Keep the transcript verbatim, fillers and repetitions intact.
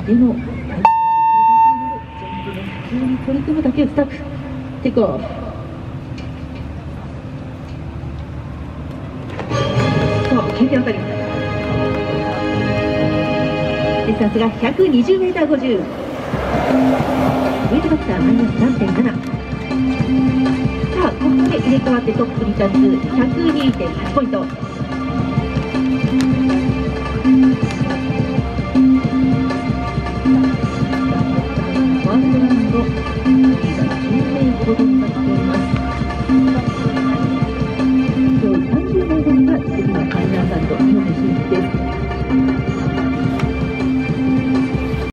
での急に取り組むだけをスタッフテイクオフ。さあ、検定あたりディスタンスが ひゃくにじゅうメーターごじゅう、ウェイトファクターマイナス さんてんなな。さあ、ここで入れ替わってトップに立つ ひゃくにてんはち ポイント。